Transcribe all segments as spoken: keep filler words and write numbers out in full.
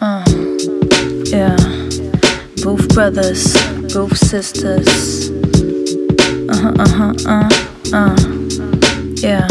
Uh, yeah. Booth brothers, Booth sisters. Uh-huh, uh-huh, uh, uh. Yeah.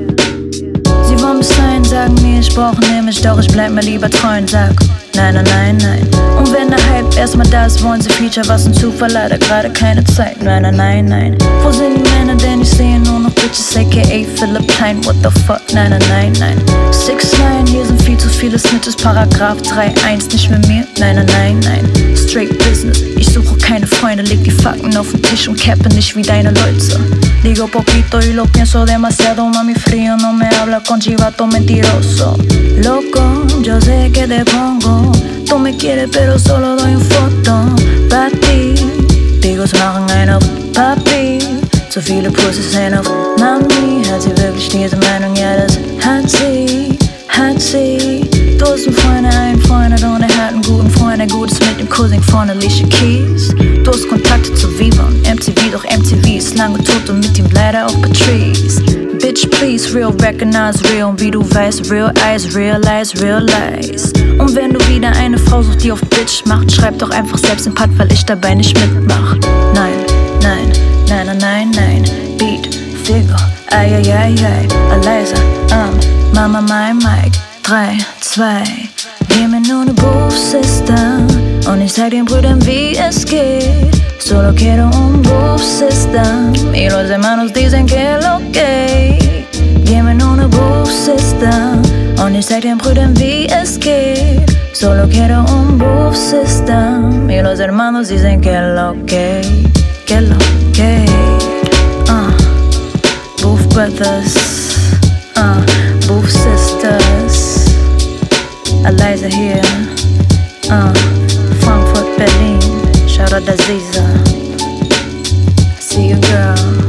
Sie wollen bis dahin sagen, nee, ich brauch ein Image, doch ich bleib mir lieber treu und sag nein, nein, nein, nein. Und wenn der Hype erstmal da ist, wollen sie Feature, was ein Zufall, leider gerade keine Zeit. Nein, nein, nein, nein. Wo sind die Männer, denn ich sehe nur noch Bitches, aka Philipp Plein, what the fuck, nein, nein, nein, nein. six nine, hier sind viel zu viele Snitches, Paragraph drei eins, nicht mit mir, nein, nein, nein, nein. Straight Business, ich suche keine Freunde, leg die Fakten auf den Tisch und cappe nicht wie deine Leute. Digo poquito y lo pienso demasiado, mami frío, no me habla con chivato mentiroso. Loco, yo sé que te pongo, tú me quieres pero solo doy un foto pa' ti. Digo, es machen einen auf Papi, zu viele Pussys sind auf Mami. Hat sie wirklich diese Meinung? Ja, das hat sie, hat sie. Du hast einen Freund, einen Freund und er hat einen guten Freund, ein Gutes mit dem Cousin von Alicia Keys. Du hast Kontakte zu Viva und M T V, doch M T V ist lange tot und mit ihm leider auch Patrice. Bitch, please, real, recognize real. Und wie du weißt, real eyes, realize, real lies. Und wenn du wieder eine Frau suchst, die auf Bitch macht, schreib doch einfach selbst den Part, weil ich dabei nicht mitmach. Nein, nein, nein, nein, nein, nein. Beat, Figure, ai, ai, ai, ai. Eliza, um, Mama, my mic. Drei, zwei, wir mir nur ne Booth-Sister. Und ich zeig den Brüdern, wie es geht. Solo quiero un Booth-Sister. Y los hermanos dicen que lo que. Wir mir nur ne Booth-Sister. Und ich zeig den Brüdern, wie es geht. Solo quiero un Booth-Sister. Y los hermanos dicen que lo que. Que lo que. Uh, Booth brothers. Uh, Booth sisters. Eliza here, uh, Frankfurt, Berlin, shout out Aziza, see you girl.